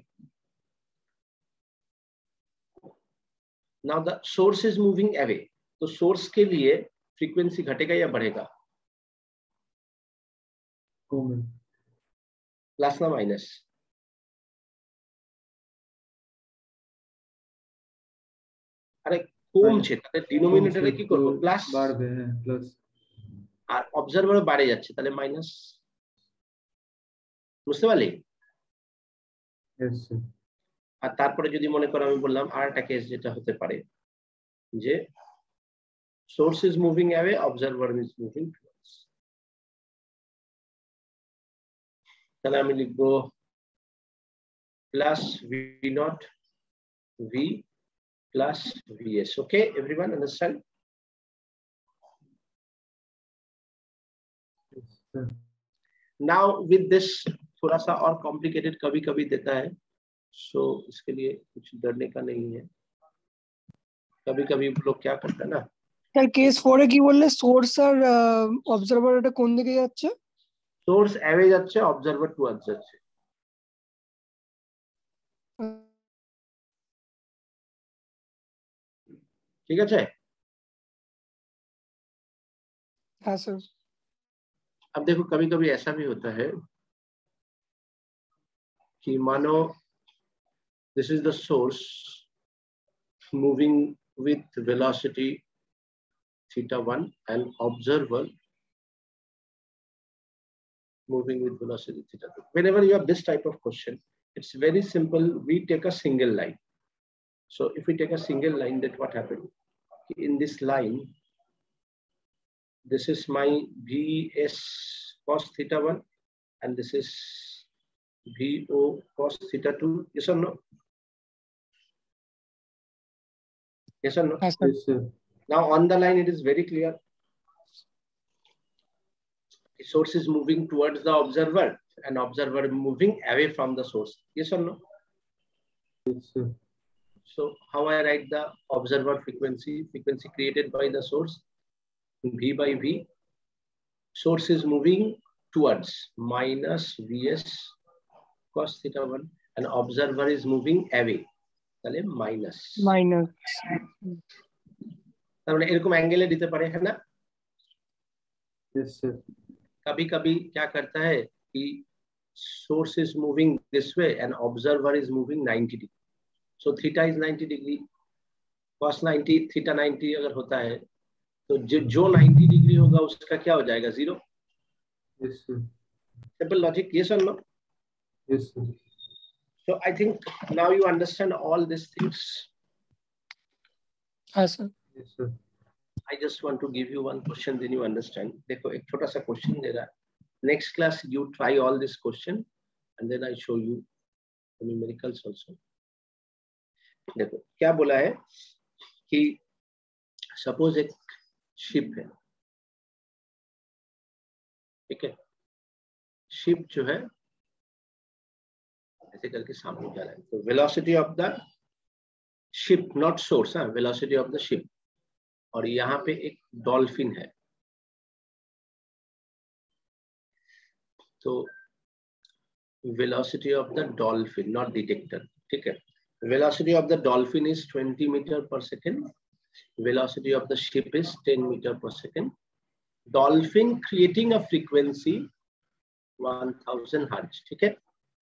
now the source is moving away, तो सोर्स के लिए फ्रीक्वेंसी घटेगा या बढ़ेगा? प्लस ना माइनस? আরে কমছে, তাহলে ডিনোমিনেটরে কি করব, প্লাস বাড়বে, হ্যাঁ প্লাস, আর অবজারভার বাড়ে যাচ্ছে তাহলে মাইনাস। বুঝতে পারলি? Yes sir. আর তারপরে যদি মনে করো আমি বললাম আর একটা কেস যেটা হতে পারে যে source is moving away, observer is moving towards, তাহলে আমি লিখবো plus V naught V plus vs. Okay, everyone understand? sir. Now with this थोड़ा सा और कॉम्प्लिकेटेड कभी कभी देता है, सो so, इसके लिए कुछ डरने का नहीं है। कभी कभी लोग क्या करते हैं ना, স্যার কেস ফোরে কি বললে, সোর্স আর অবজারভার এটা কোন দিকে যাচ্ছে? সোর্স অ্যাওয়ে যাচ্ছে, অবজারভার টুয়ার্ডস যাচ্ছে। ঠিক আছে? হ্যাঁ স্যার। अब देखो कभी कभी ऐसा भी होता है कि मानो this is the source moving with velocity theta one and observer moving with velocity theta two. Whenever you have this type of question, it's very simple. We take a single line. So if we take a single line, that what happened? In this line, this is my Vs cos theta one and this is Vo cos theta two. Yes or no? Yes or no? হ্যাঁ sir. Yes, sir. Now on the line, it is very clear. The source is moving towards the observer and observer moving away from the source. Yes or no? Yes, sir. So how I write the observer frequency? Frequency created by the source, V by V. Source is moving towards minus Vs cos theta one and observer is moving away. তাহলে minus. Minus. তার মানে এরকম অ্যাঙ্গেলে দিতে পারে, है ना? Yes, sir. कभी कभी क्या करता है कि source is moving this way and observer is moving ninety degree. So theta is ninety degree, cos ninety, theta ninety अगर होता है तो जो जो ninety डिग्री होगा उसका क्या हो जाएगा? Zero. Yes, sir. Simple logic. Yes or no? Yes, sir. So I think now you understand all these things. হ্যাঁ sir. Yes, sir. I just want to give you one question, then you understand. देखो एक छोटा सा question दे रहा है. Next class you try all this question and then I show you the numericals also. देखो क्या बोला है कि सपोज एक शिप है, ठीक है? शिप जो है ऐसे करके सामने जा रहा है, तो velocity of the ship, not source, हाँ, वेलोसिटी ऑफ द शिप, और यहाँ पे एक डॉल्फिन है। तो velocity of the dolphin, not detector, ठीक है? Velocity of the dolphin is twenty meter per second. Velocity of the ship is ten meter per second. Dolphin creating a frequency one thousand hertz. ठीक है?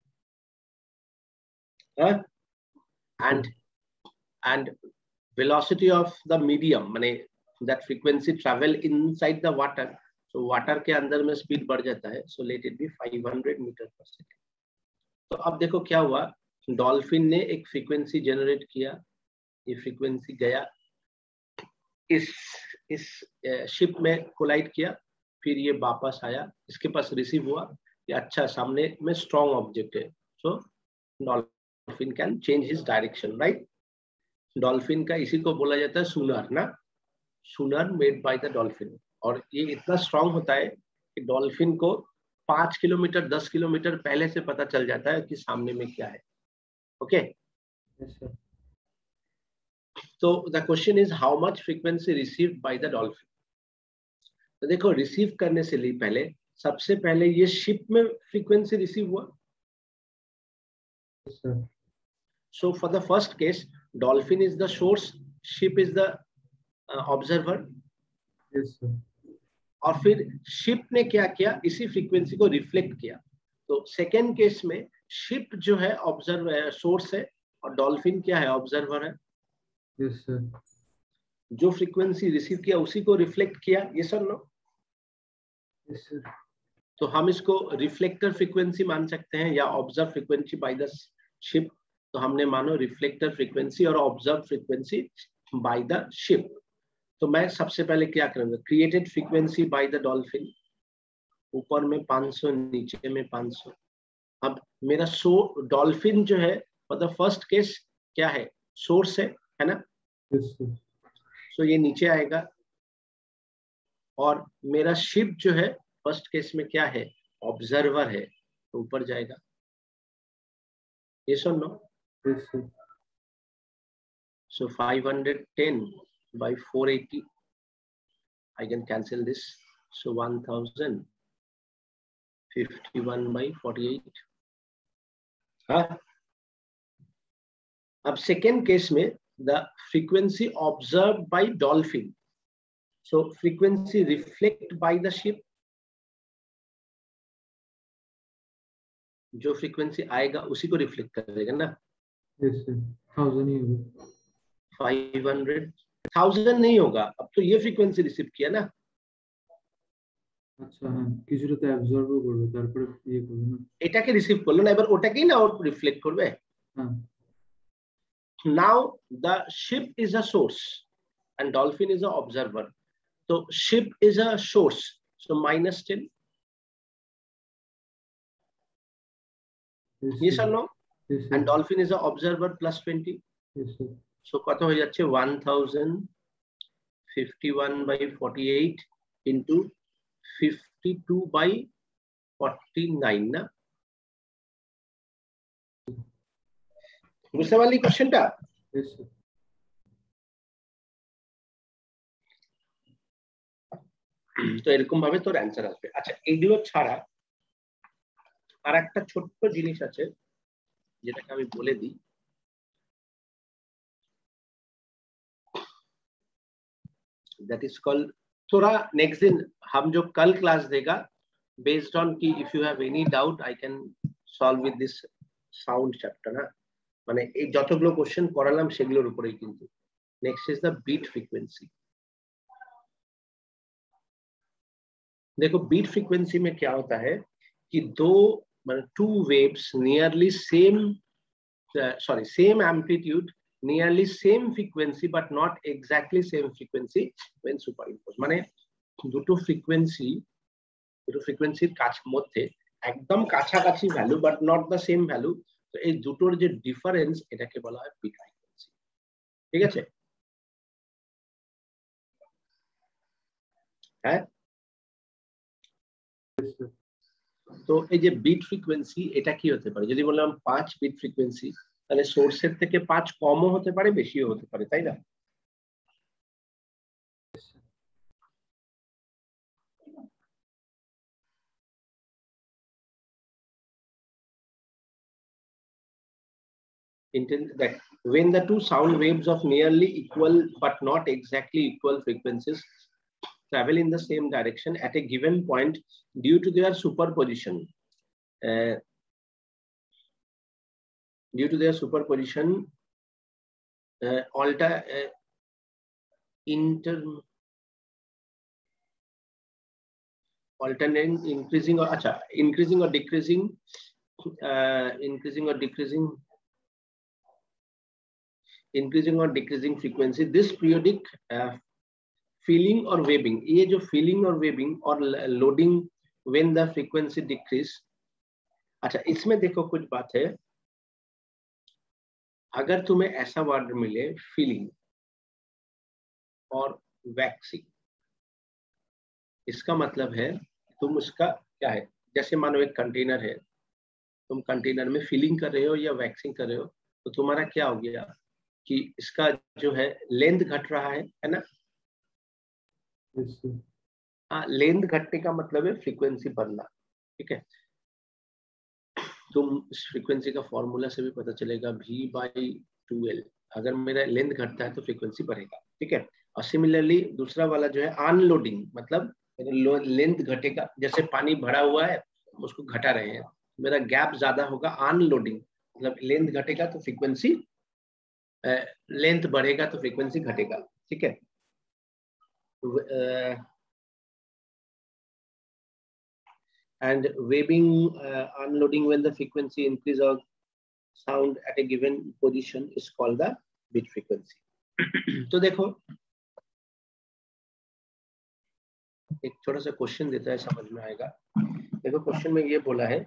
Uh, and and velocity of the medium, माने that frequency travel inside the water. So water के अंदर में speed बढ़ जाता है. So let it be five hundred meter per second. तो अब देखो क्या हुआ, डॉल्फिन ने एक फ्रीक्वेंसी जनरेट किया, ये फ्रीक्वेंसी गया इस इस शिप में कोलाइड किया, फिर ये वापस आया, इसके पास रिसीव हुआ, ये अच्छा सामने में स्ट्रॉन्ग ऑब्जेक्ट है, so dolphin can change his direction, right? Dolphin का इसी को बोला जाता है सुनर ना, सुनर मेड बाय द डॉल्फिन। और ये इतना स्ट्रॉन्ग होता है कि डॉल्फिन को पांच किलोमीटर दस किलोमीटर पहले से पता चल जाता है कि सामने में क्या है। ओके, तो the question is how much frequency received by the dolphin. तो देखो रिसीव करने से लिए पहले सबसे पहले ये शिप में फ्रीक्वेंसी रिसीव हुआ। So for the first case dolphin is the source, ship is the observer. और फिर शिप ने क्या किया, इसी फ्रीक्वेंसी को रिफ्लेक्ट किया। तो सेकेंड केस में शिप जो है ऑब्जर्वर सोर्स है और डॉल्फिन क्या है, ऑब्जर्वर है। yes, sir. जो फ्रीक्वेंसी रिसीव किया उसी को रिफ्लेक्ट किया, ये सर नो। yes, sir. तो हम इसको रिफ्लेक्टर फ्रीक्वेंसी मान सकते हैं या observe frequency by the ship. तो हमने मानो रिफ्लेक्टर फ्रीक्वेंसी और observe frequency by the ship. तो मैं सबसे पहले क्या करूंगा, created frequency by the dolphin, ऊपर में पाँच सौ नीचे में पाँच सौ। अब मेरा सो डॉल्फिन जो है फॉर द फर्स्ट केस क्या है, सोर्स है, है ना? yes, sir. सो so ये नीचे आएगा और मेरा शिप जो है फर्स्ट केस में क्या है, ऑब्जर्वर है तो ऊपर जाएगा, yes or no? Yes, sir. So five hundred ten by four eighty, I can cancel this. So one thousand fifty-one by forty-eight. हाँ, अब सेकेंड केस में the frequency observed by dolphin. So frequency reflect by the ship. जो frequency आएगा उसी को reflect करेगा ना. Yes, sir. Thousand ही होगा. फाइव हंड्रेड थाउजेंड नहीं होगा, अब तो ये फ्रीक्वेंसी रिसीव किया ना. আচ্ছা হ্যাঁ, কিছুটা তো অ্যাবজর্বও করবে, তারপরে ইয়ে করবে না. এটাকে রিসিভ করলো না, এবার ওটাকেই না ওর রিফ্লেক্ট করবে. হ্যাঁ. Now the ship is a source and dolphin is a observer. So ship is a source. So minus ten. Yes, Yes sir. or no? Yes, sir. And dolphin is a observer plus twenty. Yes, sir. So কত হয়ে যাচ্ছে one thousand fifty-one by forty-eight into fifty-two by forty-nine না. বুঝতে পারলি কোশ্চেনটা? Yes, sir. তো এরকম ভাবে তোর অ্যান্সার আসবে. আচ্ছা, এইগুলো ছাড়া আর একটা ছোট্ট জিনিস আছে যেটাকে আমি বলে দিই. That is called, थोड़ा नेक्स्ट दिन हम जो कल क्लास देगा बेस्ड ऑन की if you have any doubt I can solve with this sound chapter ना. মানে এই যতগুলো কোশ্চেন পড়ালাম সেগুলোর উপরেই কিন্তু. Next is the beat frequency. देखो बीट फ्रीक्वेंसी में क्या होता है कि दो मतलब two waves nearly same sorry same amplitude nearly same frequency but not exactly same frequency when superimpose. মানে দুটো ফ্রিকোয়েন্সি দুটো ফ্রিকোয়েন্সির কাছ মধ্যে একদম কাছাকাছি value but not the same value. তো এই দুটোর যে ডিফারেন্স এটাকে বলা হয় বিট ফ্রিকোয়েন্সি. ঠিক আছে? হ্যাঁ, তো এই যে বিট ফ্রিকোয়েন্সি এটা কি হতে পারে, যদি বললাম পাঁচ বিট ফ্রিকোয়েন্সি তাহলে সোর্সের থেকে পাঁচ কমও হতে পারে বেশিও হতে পারে, তাই না? That when the two sound waves of nearly equal but not exactly equal frequencies travel in the same direction at a given point due to their superposition uh, due to their superposition uh, alter uh, inter alternate increasing or acha increasing or decreasing uh, increasing or decreasing increasing or decreasing frequency. This periodic uh, feeling or waving, ये जो feeling or waving और loading when the frequency decrease. अच्छा, इसमें देखो कुछ बात है. अगर तुम्हें ऐसा वर्ड मिले feeling और waxing, इसका मतलब है तुम उसका क्या है, जैसे मानो एक कंटेनर है, तुम कंटेनर में फीलिंग कर रहे हो या वैक्सिंग कर रहे हो, तो तुम्हारा क्या हो गया कि इसका जो है लेंथ घट रहा है है ना. हाँ, लेंथ घटने का मतलब है फ्रीक्वेंसी बढ़ना. ठीक है, तुम इस फ्रीक्वेंसी का फॉर्मूला से भी पता चलेगा v बाई टू एल. अगर मेरा लेंथ घटता है तो फ्रीक्वेंसी बढ़ेगा. ठीक है, और सिमिलरली दूसरा वाला जो है अनलोडिंग, मतलब लेंथ घटेगा, जैसे पानी भरा हुआ है उसको घटा रहे हैं, मेरा गैप ज्यादा होगा. अनलोडिंग मतलब लेंथ घटेगा तो फ्रीक्वेंसी लेंथ बढ़ेगा तो फ्रीक्वेंसी घटेगा. ठीक है, and waving unloading when the frequency increase of sound at a given position is called the beat frequency. तो देखो एक छोटा सा क्वेश्चन देता है, समझ में आएगा. देखो क्वेश्चन में ये बोला है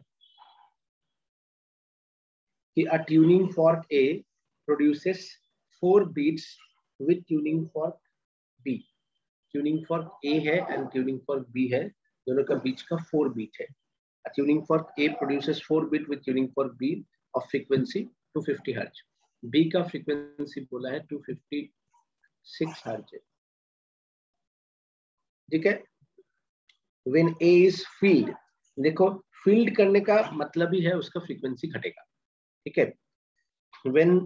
कि a tuning fork A produces four beats with tuning fork B. Tuning fork A है and tuning fork B है, दोनों का बीच का फोर बीट है। Tuning for A produces four beat with tuning for B of frequency two fifty hertz. B का frequency बोला है टू फिफ्टी सिक्स हर्ट्ज, ठीक है। व्हेन ए इज फील्ड, देखो फील्ड करने का मतलब ही है उसका फ्रीक्वेंसी घटेगा, ठीक है। When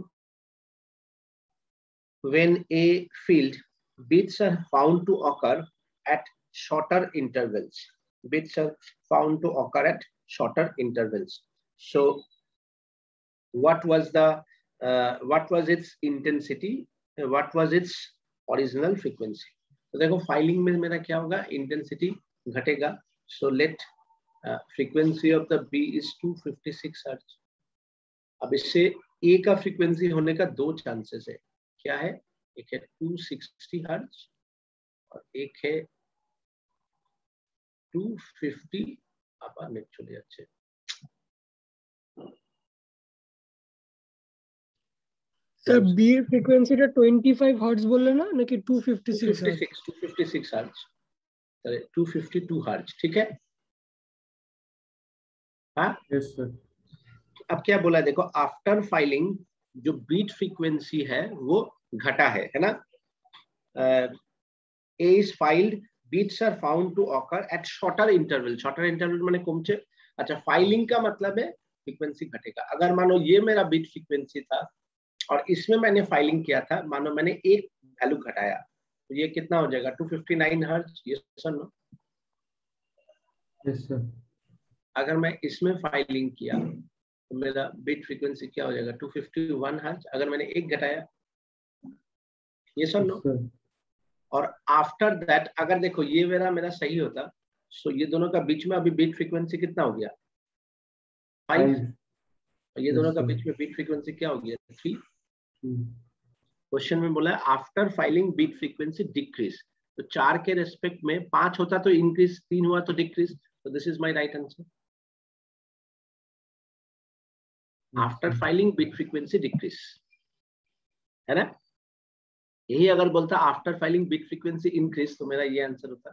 when A filed beats are found to occur at shorter intervals, bits are found to occur at shorter intervals. So what was the uh, what was its intensity, what was its original frequency? तो देखो filing में मेरा क्या होगा, intensity घटेगा। So let frequency of the B is two fifty six hertz. अब इससे ए का फ्रीक्वेंसी होने का दो चांसेस है, क्या है, एक है टू सिक्सटी हर्ट्ज और एक है टू फिफ्टी। आप आने चले अच्छे, सर बी फ्रीक्वेंसीটা টোয়েন্টি ফাইভ হার্টজ বললে না নাকি two fifty six hertz? Two fifty six hertz, two fifty two hertz, ठीक है। हाँ यस सर। अब क्या बोला देखो, आफ्टर फाइलिंग जो बीट फ्रीक्वेंसी है वो घटा है, है ना। A is filed, beats are found to occur at shorter interval. Shorter interval माने कौन से? अच्छा, फाइलिंग का मतलब है फ्रीक्वेंसी घटेगा। अगर मानो ये मेरा बीट फ्रीक्वेंसी था और इसमें मैंने फाइलिंग किया था, मानो मैंने एक वैल्यू घटाया, तो ये कितना हो जाएगा, टू फिफ्टी नाइन हर्ट्ज। ये सर नो, यस सर। अगर मैं इसमें फाइलिंग किया तो मेरा बीट फ्रीक्वेंसी क्या हो जाएगा, टू फिफ्टी वन हर्ट्ज। अगर मैंने एक घटाया, ये सर नो। और आफ्टर दैट अगर देखो ये मेरा मेरा सही होता, सो ये दोनों का बीच में अभी बीट फ्रीक्वेंसी कितना हो गया, फाइव। और ये दोनों का बीच में बीट फ्रीक्वेंसी क्या हो गया, थ्री। क्वेश्चन में बोला है after filing beat frequency decrease, तो चार के रेस्पेक्ट में पांच होता तो इंक्रीज, तीन हुआ तो डिक्रीज। तो this is my right answer. After filing beat frequency decrease, है ना। यही अगर बोलता after filing beat frequency increase तो मेरा ये आंसर होता,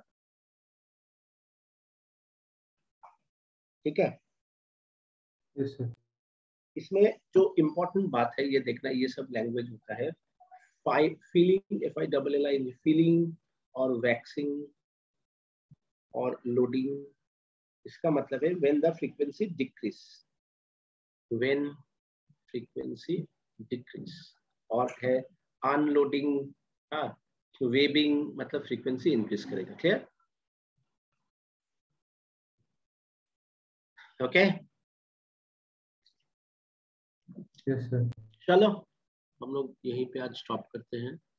ठीक है। Yes sir. इसमें जो इम्पोर्टेंट बात है ये देखना, ये सब लैंग्वेज होता है filing, F I double L I, filing और वैक्सिंग और लोडिंग। इसका मतलब है when the frequency decrease, when frequency decrease. और है अनलोडिंग, हाँ, वेबिंग मतलब फ्रीक्वेंसी इंक्रीज करेगा, क्लियर, ओके। Yes sir. चलो हम लोग यहीं पे आज स्टॉप करते हैं।